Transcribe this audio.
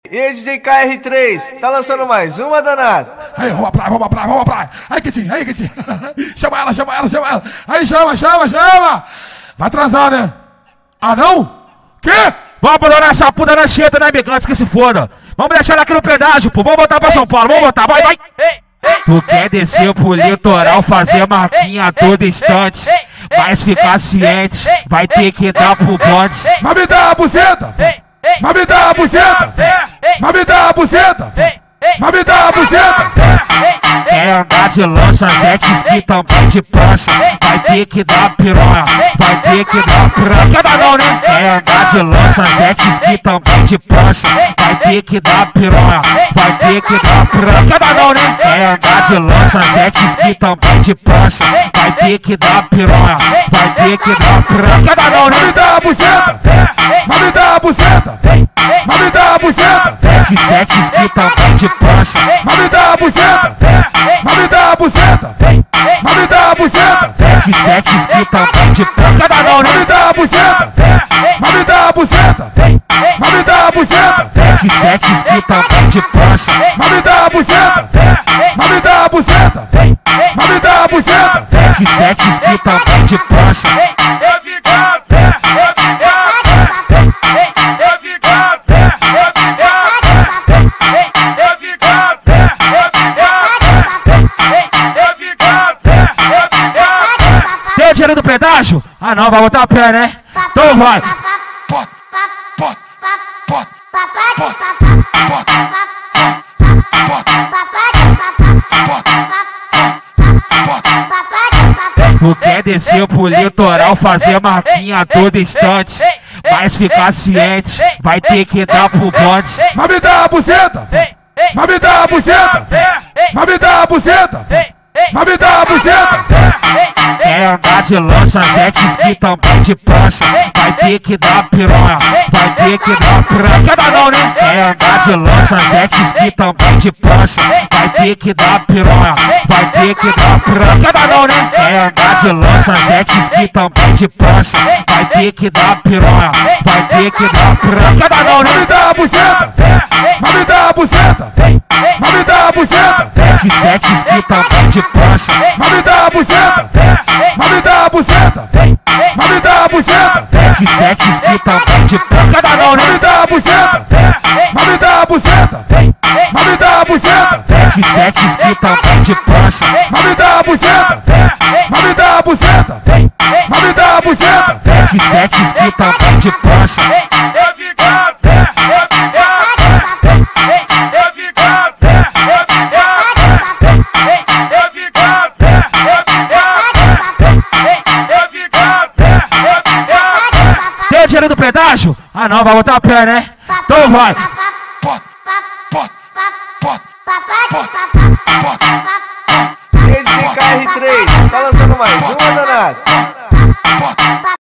E aí, DJ KR3, tá lançando mais uma, danado? Aí, vamos pra praia. Aí, Kitinho. Chama ela. Aí, chama. Vai transar, né? Ah, não? Quê? Vamos abandonar essa puta na cheta, né, amigo? Antes que se foda. Vamos deixar ela aqui no pedágio, pô. Vamos botar pra São Paulo, vai. Tu quer descer pro litoral, fazer marquinha a todo instante, mas ficar ciente, vai ter que dar pro bonde. Vai me dar a buceta! Vai me dar a buceta! Vai me dar a buceta! Vai me dar a buceta! É andar de lancha, jet ski, também de prancha, vai ter que dar piranha, vai ter que dar piranha. Quer dar não, né? É andar de lancha, jet ski, também de prancha, vai ter que dar piranha, vai ter que dar piranha. Quer dar não, né? É andar de lancha, jet ski, também de prancha, vai ter que dar piranha, vai ter que dar piranha. Quer dar não, né? Vai me dar a buceta! Vai me dar a buceta! Vai me dar a buceta! Jet ski, também de prancha, vai me dar a buceta! Vai me dar a buceta! Vai me dar a buceta! jet ski, também de prancha. Quer dar não, Vai né? me dar a buceta! Vai me dar a buceta! Vai me dar a buceta! Jet ski, também de prancha, Vai me dar a buceta! Vai me dar a buceta! Vai me dar a buceta! jet ski, também de prancha. Deu dinheiro do pedágio? Ah não, vai botar a pé, né? Então vai. Tu quer descer pro litoral, fazer marquinha a todo instante, mas ficar ciente, vai ter que dar pro bonde. Vai me dar a buceta! Vai me dar a buceta! Vai me dar a buceta! Vai me dar a buceta! É andar de lancha, jet ski, também de prancha, vai ter que dar piranha, vai ter que dar piranha. Quer dar não, né? É andar de lancha, jet ski, também de prancha, vai ter que dar piranha, vai ter que dar piranha. Quer dar não, né? É andar de lancha, jet ski, também de prancha, vai ter que dar piranha, vai ter que dar piranha. Quer dar não, Vai me né? dar a buceta! Vai me dar a buceta! Vai me dar a buceta! Jet ski, também de prancha, Vai me dar a buceta! Vai me dar a buceta! Vai me dar a buceta! jet ski, também de prancha. Quer dar não, Vai me né? dar a buceta! Vai me dar a buceta! Vai me dar a buceta! Jet ski, também de prancha. Vai me dar a buceta! Vai me dar a buceta! Vai me dar a buceta! Jet ski, também de prancha. Deu dinheiro do pedágio? Ah não, vai botar a pé, né? Então vai. Pot.